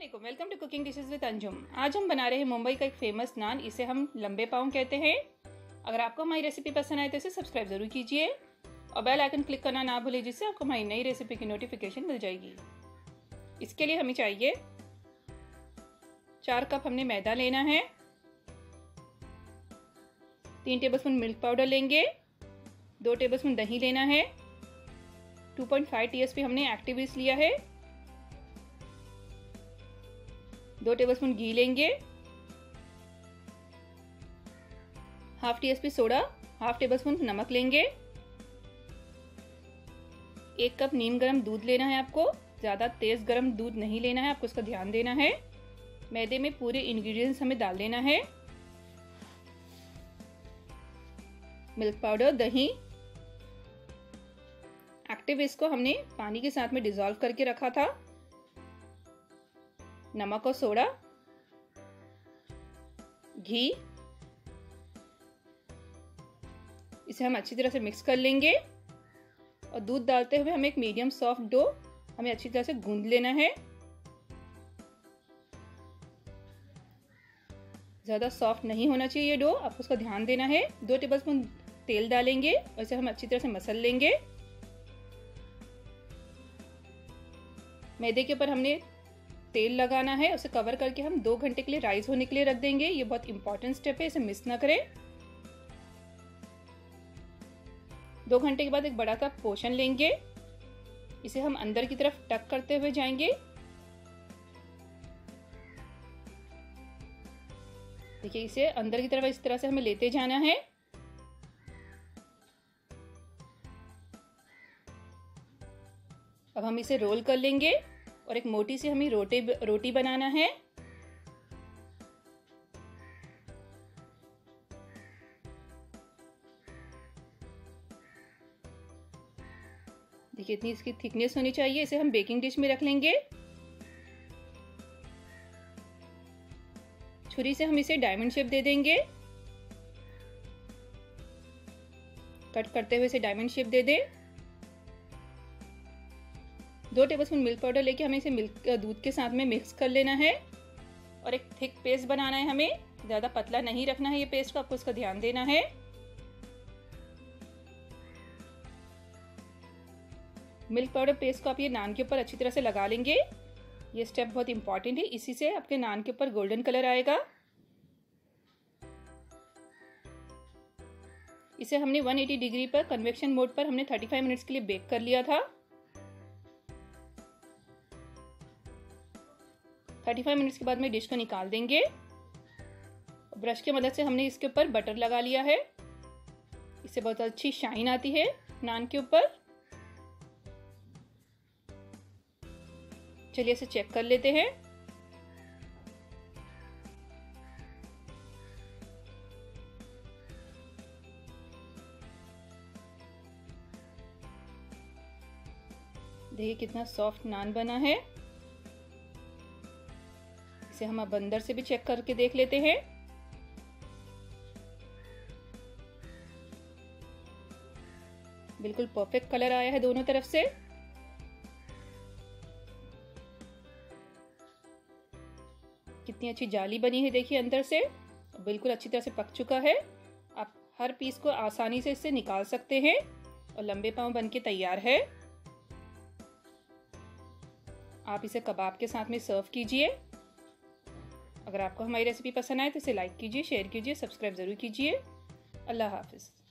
वालेकुम, welcome to cooking dishes with Anjum. आज हम बना रहे हैं मुंबई का एक फेमस नान। इसे हम लंबे पाव कहते हैं। अगर आपको हमारी रेसिपी पसंद आए तो इसे सब्सक्राइब जरूर कीजिए और बेल आइकन क्लिक करना ना भूलिए, जिससे आपको हमारी नई रेसिपी की नोटिफिकेशन मिल जाएगी। इसके लिए हमें चाहिए 4 कप हमने मैदा लेना है, 3 टेबलस्पून मिल्क पाउडर लेंगे, 2 टेबलस्पून दही लेना है, 2.5 टीएसपी हमने एक्टिव ईस्ट लिया है, 2 टेबलस्पून घी लेंगे, half teaspoon soda, half tablespoon नमक लेंगे, 1 कप नीम गर्म दूध लेना है। आपको ज़्यादा तेज़ गर्म दूध नहीं लेना है, आपको इसका ध्यान देना है। मैदे में पूरे इंग्रेडिएंट्स हमें डाल देना है। मिल्क पाउडर, दही, एक्टिव इसको हमने पानी के साथ में डिसॉल्व करके रखा था, नमक और सोडा, घी, इसे हम अच्छी तरह से मिक्स कर लेंगे और दूध डालते हुए हमें एक मीडियम सॉफ्ट डो हमें अच्छी तरह से गूंद लेना है। ज़्यादा सॉफ्ट नहीं होना चाहिए ये डो, आपको उसका ध्यान देना है। 2 टेबलस्पून तेल डालेंगे और इसे हम अच्छी तरह से मसल लेंगे। मैदे के ऊपर हमने तेल लगाना है, उसे कवर करके हम 2 घंटे के लिए राइस होने के लिए रख देंगे। ये बहुत इंपॉर्टेंट स्टेप है, इसे मिस ना करें। 2 घंटे के बाद एक बड़ा सा पोर्शन लेंगे, इसे हम अंदर की तरफ टक करते हुए जाएंगे। देखिए, इसे अंदर की तरफ इस तरह से हमें लेते जाना है। अब हम इसे रोल कर लेंगे और एक मोटी सी हमें रोटी बनाना है। देखिए, इतनी इसकी थिकनेस होनी चाहिए। इसे हम बेकिंग डिश में रख लेंगे। छुरी से हम इसे डायमंड शेप दे देंगे। कट करते हुए इसे डायमंड शेप दे दें। 2 टेबलस्पून मिल्क पाउडर लेके हमें इसे दूध के साथ में मिक्स कर लेना है और एक थिक पेस्ट बनाना है। हमें ज़्यादा पतला नहीं रखना है ये पेस्ट को, आपको इसका ध्यान देना है। मिल्क पाउडर पेस्ट को आप ये नान के ऊपर अच्छी तरह से लगा लेंगे। ये स्टेप बहुत इंपॉर्टेंट है, इसी से आपके नान के ऊपर गोल्डन कलर आएगा। इसे हमने 180 डिग्री पर कन्वेक्शन मोड पर हमने 35 मिनट्स के लिए बेक कर लिया था। 35 मिनट्स के बाद में डिश को निकाल देंगे। ब्रश की मदद से हमने इसके ऊपर बटर लगा लिया है, इससे बहुत अच्छी शाइन आती है नान के ऊपर। चलिए इसे चेक कर लेते हैं। देखिए कितना सॉफ्ट नान बना है। इसे हम अब अंदर से भी चेक करके देख लेते हैं। बिल्कुल परफेक्ट कलर आया है दोनों तरफ से। कितनी अच्छी जाली बनी है, देखिए अंदर से बिल्कुल अच्छी तरह से पक चुका है। आप हर पीस को आसानी से इससे निकाल सकते हैं और लंबे पाव बनके तैयार है। आप इसे कबाब के साथ में सर्व कीजिए। अगर आपको हमारी रेसिपी पसंद आए तो इसे लाइक कीजिए, शेयर कीजिए, सब्सक्राइब जरूर कीजिए। अल्लाह हाफिज़।